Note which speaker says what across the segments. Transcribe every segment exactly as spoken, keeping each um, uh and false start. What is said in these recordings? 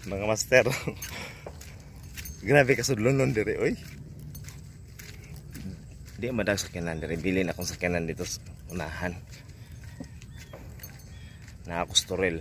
Speaker 1: mga master. Grabe kasudlon nun dire oy. Di madag sakyanan dire, bilin akong sakyanan dito sa unahan. Nakakusturel.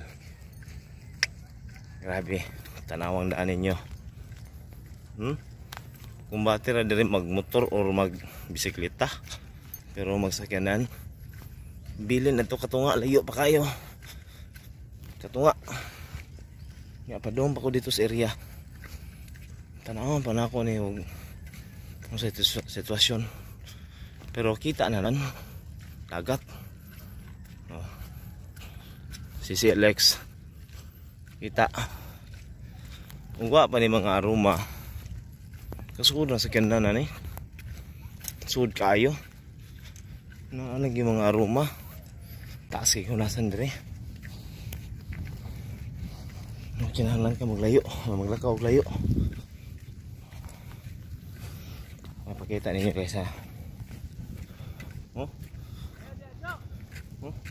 Speaker 1: Grabe, tanawang daan ninyo. Hmm? Kung bati ra dire magmotor or magbisikleta, pero magsakyanan, bilin na to katunga, layo pa kayo. Katunga. Nga pa doon pa ko dito sa area. Tanawang pa na ako ni yung sitwasyon. Pero kita na lang dagat. Oh. C C L X. Kita. Ungwa pa ni mga aroma. Kasud na sa kanda na ni. Sud kayo. Na ano yung mga aroma. Taas kayo nasan dire. Kinahanglan ka maglayo, maglakaw og layo. Mapakita ninyo guys ha. Oh. Oh.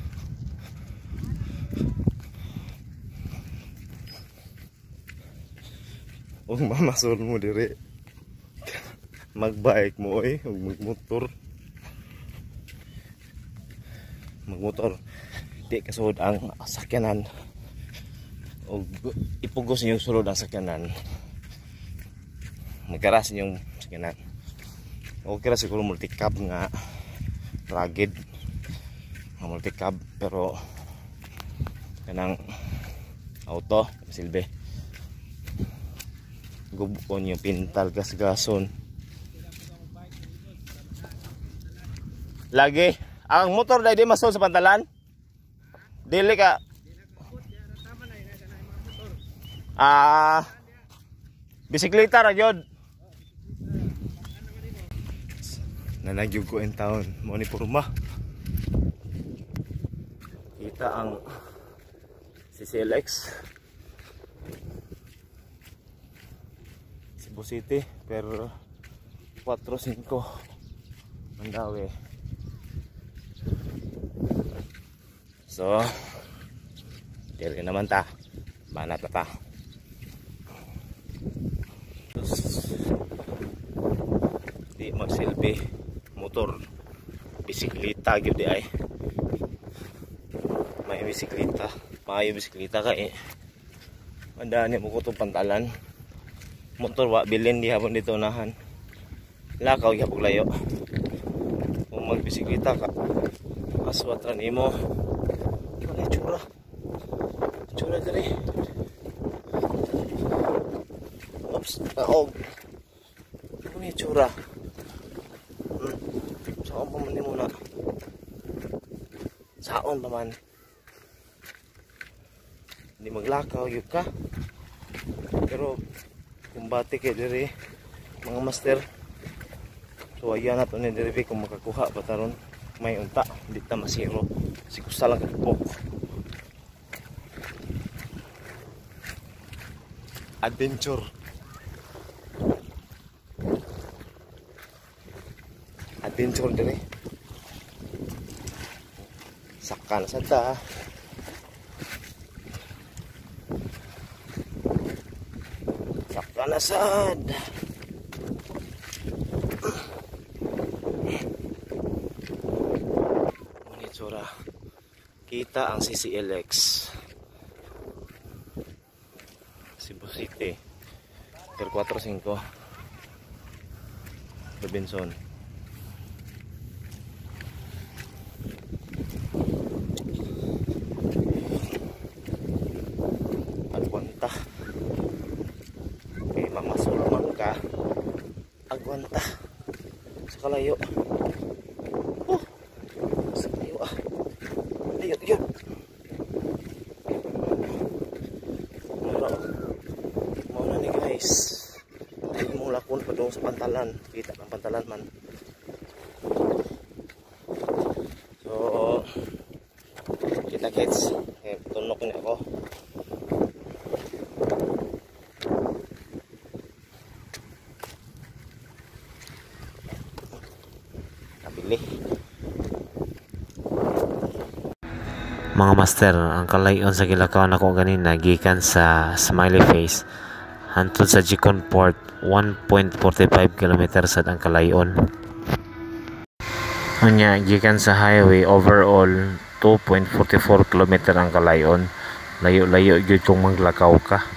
Speaker 1: Og mamasol mo dire. Magbike mo eh, og magmotor. Magmotor. Di kasud ang sakyanan. O ipugos niyo sulod ang sakyanan. Magkaras niyo sakyanan. Okay ra siguro multicab nga rugged. Nga multicab pero kanang auto silbi. Gubon yung pintal gas-gason. Lagi ang motor dai di masol sa pantalan. Dili ka Ah, bisikleta ra jud. Nanagyug ko in town, mo ni porma. Kita ang C C L X. Cebu City per four five Mandawi. So, diri naman ta. Banat na ta. Di magsilbi motor, bisikleta gyud di ay. May bisikleta, maayo bisikleta ka eh. Mandani mo ko to pantalan. Motor wa bilin di hapon dito unahan. Lakaw gyapon layo. Kung magbisikleta ka, aswat ra nimo. Wala tsura. Tsura diri. Oops, naog. Ano yung tsura? Hmm. Saan pa man muna? Saan naman? Hindi maglakaw yun ka. Pero kung bati kayo diri, mga master, so ayan na ito ni diri kung makakuha pataron may unta, hindi ta masiro. Sikusa lang kapok. Adventure. Adventure dire. Sakkan sa ta. Sakkan sad. Monitora. Kita ang C C L X. Cebu City per four five Robinson. Agwanta kay mamasulman ka. Agwanta sa kalayo. Oh, sa kalayo ah. Layo yun. Muna ni guys, hindi mo lakon pa doon sa pantalan. Kita ng pantalan man. So kita kids, eh, tunok niya ako. Nabili.
Speaker 2: Mga master, ang kalayon sa gilakawan ako ganina gikan sa Smiley Face hantod sa Jicon Port, one point four five kilometers sad ang kalayon. Unya gikan sa highway overall two point four four kilometer ang kalayon. Layo-layo gyud kung maglakaw ka.